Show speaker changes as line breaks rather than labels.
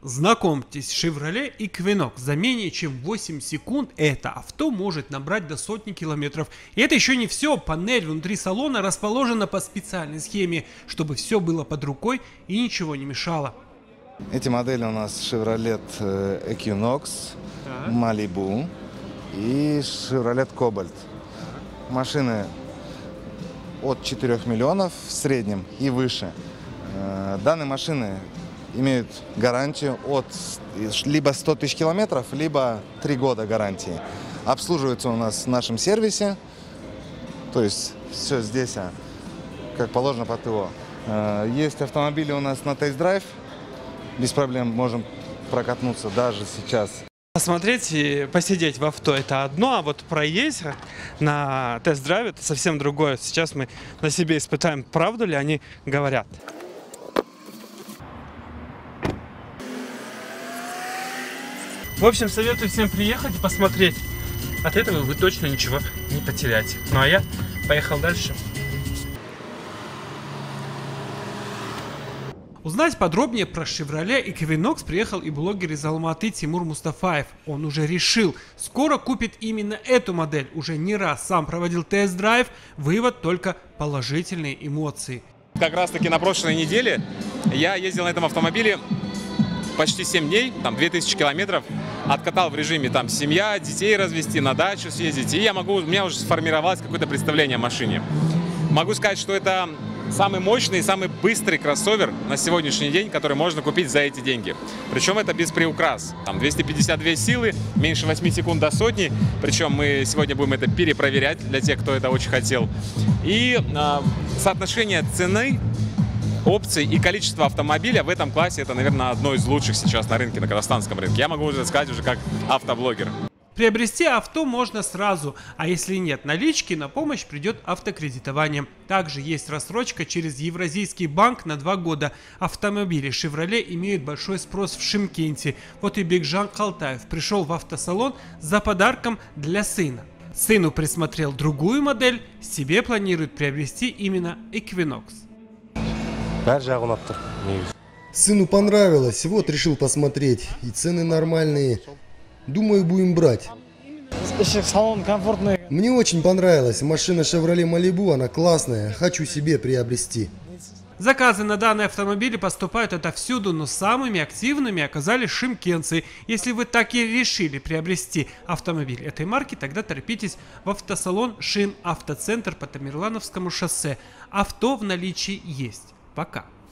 Знакомьтесь, Chevrolet Equinox. За менее чем 8 секунд это авто может набрать до сотни километров. И это еще не все. Панель внутри салона расположена по специальной схеме, чтобы все было под рукой и ничего не мешало.
Эти модели у нас Chevrolet Equinox, Malibu и Chevrolet Cobalt. Машины от 4 миллионов в среднем и выше. Данные машины имеют гарантию от либо 100 тысяч километров, либо 3 года гарантии. Обслуживается у нас в нашем сервисе, то есть все здесь, как положено по ТО. Есть автомобили у нас на тест-драйв, без проблем можем прокатнуться даже сейчас.
Посмотреть и посидеть в авто — это одно, а вот проездить на тест-драйве — это совсем другое. Сейчас мы на себе испытаем, правду ли они говорят. В общем, советую всем приехать и посмотреть. От этого вы точно ничего не потеряете. Ну а я поехал дальше.
Узнать подробнее про Chevrolet Equinox приехал и блогер из Алматы Тимур Мустафаев. Он уже решил, скоро купит именно эту модель. Уже не раз сам проводил тест-драйв, вывод только положительные эмоции.
Как раз таки на прошлой неделе я ездил на этом автомобиле почти 7 дней, там 2000 километров, откатал в режиме там семья, детей развести, на дачу съездить, и у меня уже сформировалось какое-то представление о машине. Могу сказать, что это самый мощный и самый быстрый кроссовер на сегодняшний день, который можно купить за эти деньги. Причем это без приукрас. Там 252 силы, меньше 8 секунд до сотни. Причем мы сегодня будем это перепроверять для тех, кто это очень хотел. И соотношение цены, опций и количества автомобиля в этом классе — это, наверное, одно из лучших сейчас на рынке, на казахстанском рынке. Я могу уже сказать как автоблогер.
Приобрести авто можно сразу, а если нет налички, на помощь придет автокредитование. Также есть рассрочка через Евразийский банк на 2 года. Автомобили Chevrolet имеют большой спрос в Шымкенте. Вот и Бекжан Калтаев пришел в автосалон за подарком для сына. Сыну присмотрел другую модель, себе планирует приобрести именно Equinox.
Сыну понравилось, вот решил посмотреть. И цены нормальные. Думаю, будем брать.
Салон комфортный.
Мне очень понравилась. Машина Chevrolet Malibu, она классная. Хочу себе приобрести.
Заказы на данные автомобили поступают отовсюду, но самыми активными оказались шымкентцы. Если вы так и решили приобрести автомобиль этой марки, тогда торопитесь в автосалон Шин Автоцентр по Тамерлановскому шоссе. Авто в наличии есть. Пока.